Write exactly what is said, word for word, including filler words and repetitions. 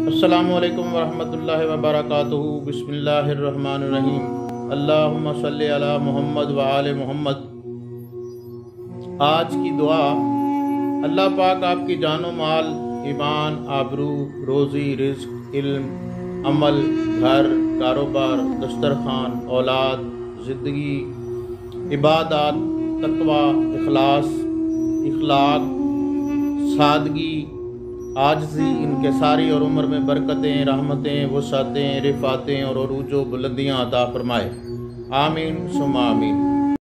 अस्सलामुअलैकुम वरहमतुल्लाहि वबरकातुहू। बिस्मिल्लाहिर्रहमानिर्रहीम। अल्लाहुम्मा सल्लि अला मुहम्मद व आले मुहम्मद। आज की दुआ। अल्लाह पाक आपकी जानो माल, ईमान, आबरू, रोज़ी, रिज़्क, इल्म, अमल, घर, कारोबार, दस्तरखान, औलाद, ज़िंदगी, इबादत, तकवा, इखलास, इखलाक, सादगी, आजजी, इनके सारी और उम्र में बरकतें, रहमतें, वसातें, रिफ़ातें और अरूज व बुलंदियाँ अता फरमाए। आमीन सुम्मा आमीन।